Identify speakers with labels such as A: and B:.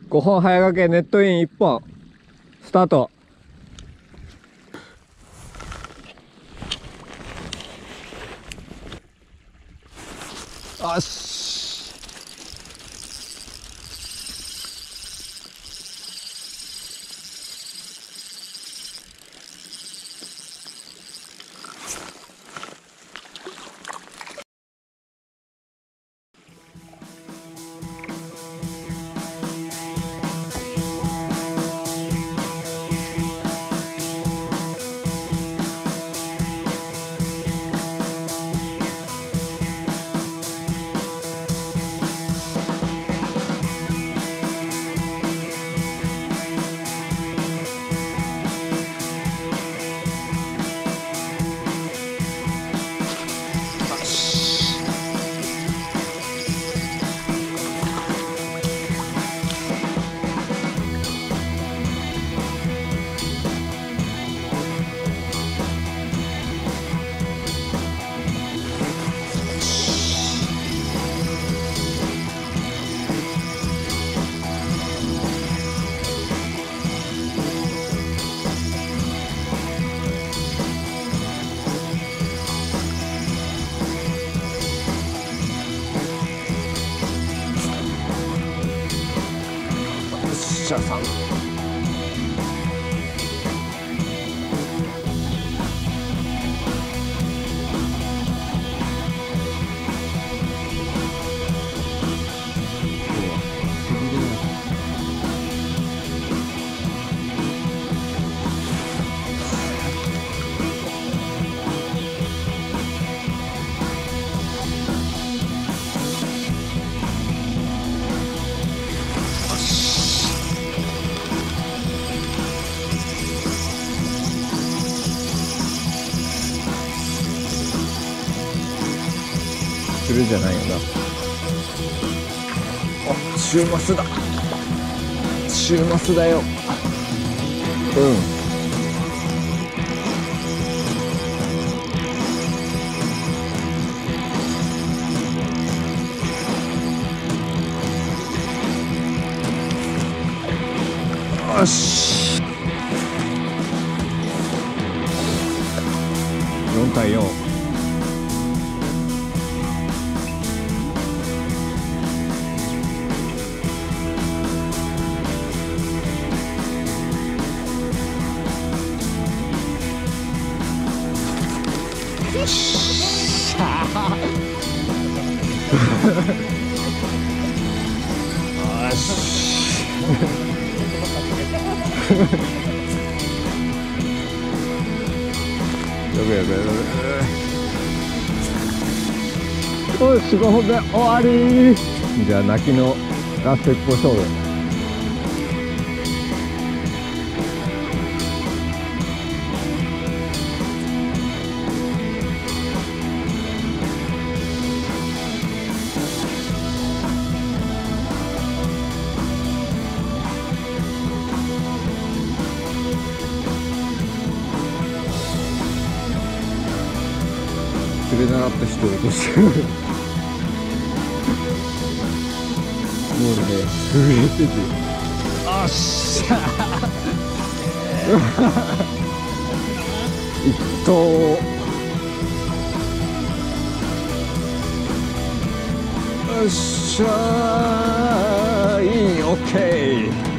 A: 5本早掛けネットイン1本スタート。よし。シャさん。するじゃないよな。あ、週末だ。週末だよ。うん。よし。4対4。よしよし、5本目終わり。じゃあ泣きのラスト1本勝負。釣れなかった人を落としてる。もうね、震えてて。あっしゃ一投。よっしゃー、いい、オッケー。